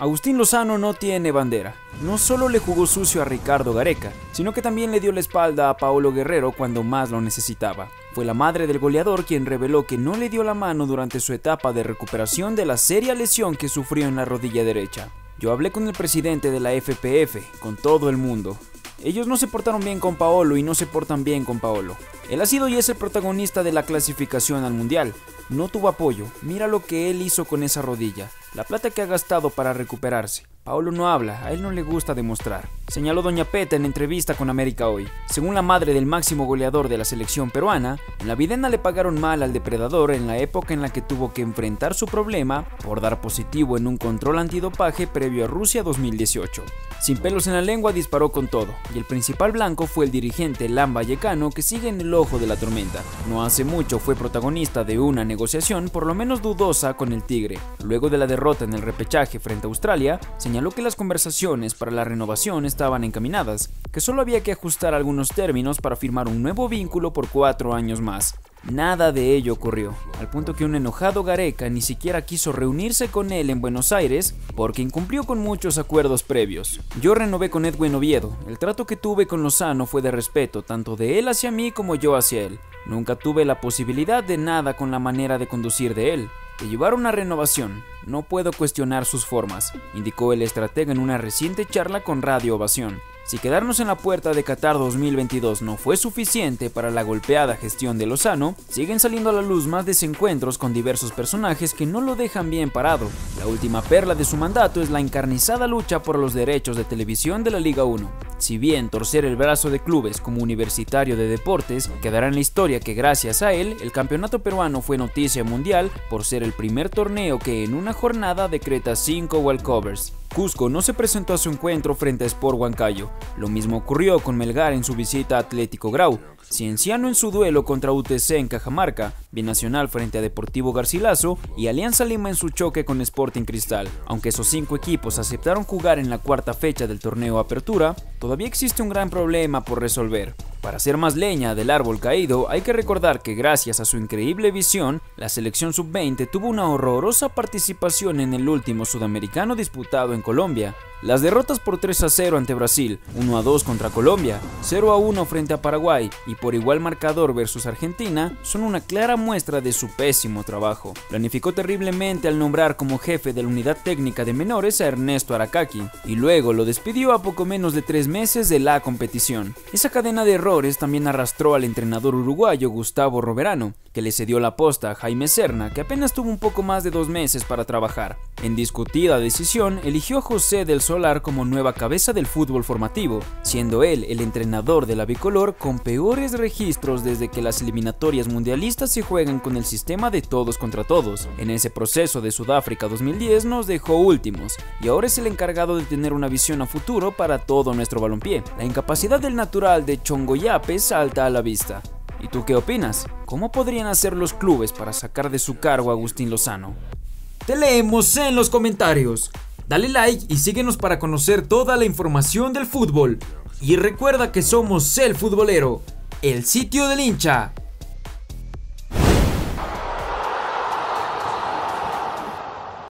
Agustín Lozano no tiene bandera. No solo le jugó sucio a Ricardo Gareca, sino que también le dio la espalda a Paolo Guerrero cuando más lo necesitaba. Fue la madre del goleador quien reveló que no le dio la mano durante su etapa de recuperación de la seria lesión que sufrió en la rodilla derecha. Yo hablé con el presidente de la FPF, con todo el mundo. Ellos no se portaron bien con Paolo y no se portan bien con Paolo. Él ha sido y es el protagonista de la clasificación al mundial. No tuvo apoyo, mira lo que él hizo con esa rodilla, la plata que ha gastado para recuperarse. Paolo no habla, a él no le gusta demostrar, señaló Doña Peta en entrevista con América Hoy. Según la madre del máximo goleador de la selección peruana, en la Videna le pagaron mal al depredador en la época en la que tuvo que enfrentar su problema por dar positivo en un control antidopaje previo a Rusia 2018. Sin pelos en la lengua disparó con todo, y el principal blanco fue el dirigente Lan Vallecano, que sigue en el ojo de la tormenta. No hace mucho fue protagonista de una negociación por lo menos dudosa con el Tigre. Luego de la derrota en el repechaje frente a Australia, señaló que las conversaciones para la renovación estaban encaminadas, que solo había que ajustar algunos términos para firmar un nuevo vínculo por 4 años más. Nada de ello ocurrió, al punto que un enojado Gareca ni siquiera quiso reunirse con él en Buenos Aires porque incumplió con muchos acuerdos previos. Yo renové con Edwin Oviedo, el trato que tuve con Lozano fue de respeto tanto de él hacia mí como yo hacia él. Nunca tuve la posibilidad de nada con la manera de conducir de él. De llevar una renovación, no puedo cuestionar sus formas, indicó el estratega en una reciente charla con Radio Ovación. Si quedarnos en la puerta de Qatar 2022 no fue suficiente para la golpeada gestión de Lozano, siguen saliendo a la luz más desencuentros con diversos personajes que no lo dejan bien parado. La última perla de su mandato es la encarnizada lucha por los derechos de televisión de la Liga 1. Si bien torcer el brazo de clubes como Universitario de Deportes quedará en la historia que gracias a él, el campeonato peruano fue noticia mundial por ser el primer torneo que en una jornada decreta 5 walkovers. Cusco no se presentó a su encuentro frente a Sport Huancayo. Lo mismo ocurrió con Melgar en su visita a Atlético Grau, Cienciano en su duelo contra UTC en Cajamarca, Binacional frente a Deportivo Garcilaso y Alianza Lima en su choque con Sporting Cristal. Aunque esos 5 equipos aceptaron jugar en la cuarta fecha del torneo Apertura, todavía existe un gran problema por resolver. Para hacer más leña del árbol caído, hay que recordar que gracias a su increíble visión, la selección sub-20 tuvo una horrorosa participación en el último sudamericano disputado en Colombia. Las derrotas por 3-0 ante Brasil, 1-2 contra Colombia, 0-1 frente a Paraguay y por igual marcador versus Argentina son una clara muestra de su pésimo trabajo. Planificó terriblemente al nombrar como jefe de la unidad técnica de menores a Ernesto Aracaki y luego lo despidió a poco menos de 3 meses de la competición. Esa cadena de errores también arrastró al entrenador uruguayo Gustavo Roverano, que le cedió la posta a Jaime Serna, que apenas tuvo un poco más de 2 meses para trabajar. En discutida decisión, eligió a José del Solar como nueva cabeza del fútbol formativo, siendo él el entrenador de la bicolor con peores registros desde que las eliminatorias mundialistas se juegan con el sistema de todos contra todos. En ese proceso de Sudáfrica 2010 nos dejó últimos, y ahora es el encargado de tener una visión a futuro para todo nuestro balompié. La incapacidad del natural de Chongoyape salta a la vista. ¿Y tú qué opinas? ¿Cómo podrían hacer los clubes para sacar de su cargo a Agustín Lozano? Te leemos en los comentarios. Dale like y síguenos para conocer toda la información del fútbol. Y recuerda que somos El Futbolero, el sitio del hincha.